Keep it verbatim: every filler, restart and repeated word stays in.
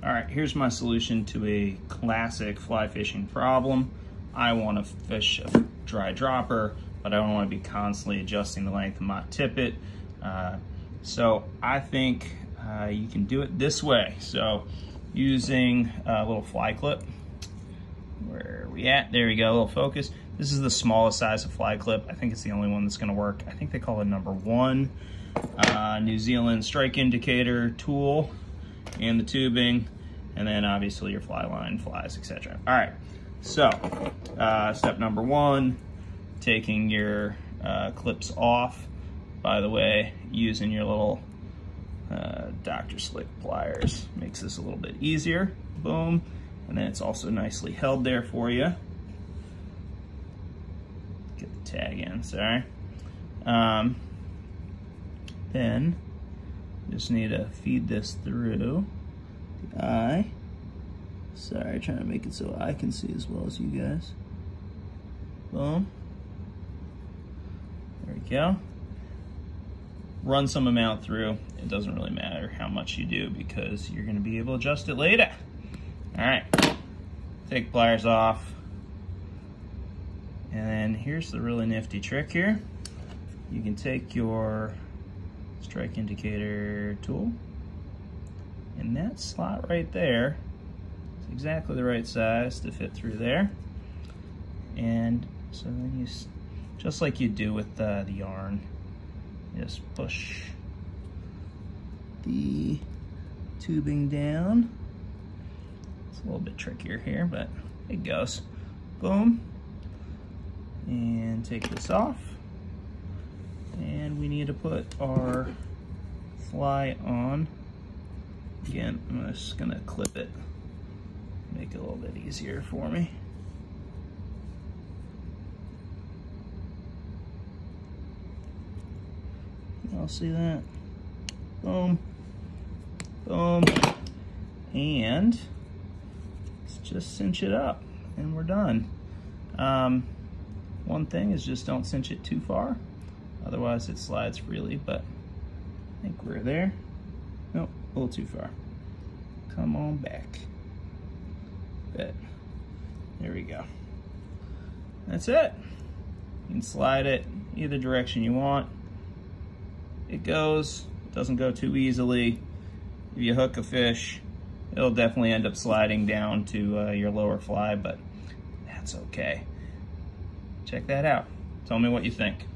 All right, here's my solution to a classic fly fishing problem. I want to fish a dry dropper, but I don't want to be constantly adjusting the length of my tippet. Uh, so I think uh, you can do it this way. So using a little fly clip, where are we at? There we go, a little focus. This is the smallest size of fly clip. I think it's the only one that's gonna work. I think they call it number one. Uh, New Zealand strike indicator tool and the tubing, and then obviously your fly line, flies, et cetera. All right, so uh, step number one, taking your uh, clips off. By the way, using your little uh, Doctor Slick pliers makes this a little bit easier. Boom, and then it's also nicely held there for you. Get the tag in, sorry. Um, then just need to feed this through the eye. Sorry, trying to make it so I can see as well as you guys. Boom. There we go. Run some amount through. It doesn't really matter how much you do because you're going to be able to adjust it later. All right, take pliers off. And then here's the really nifty trick here. You can take your strike indicator tool, and that slot right there is exactly the right size to fit through there. And so then you, just like you do with uh, the yarn, just push the tubing down. It's a little bit trickier here, but it goes. Boom. And take this off. And we need to put our fly on. Again, I'm just gonna clip it, make it a little bit easier for me. Y'all see that? Boom, boom, and let's just cinch it up, and we're done. Um, one thing is just don't cinch it too far. Otherwise it slides freely, but I think we're there. Nope, a little too far. Come on back. Good. There we go. That's it. You can slide it either direction you want. It goes, doesn't go too easily. If you hook a fish, it'll definitely end up sliding down to uh, your lower fly, but that's okay. Check that out. Tell me what you think.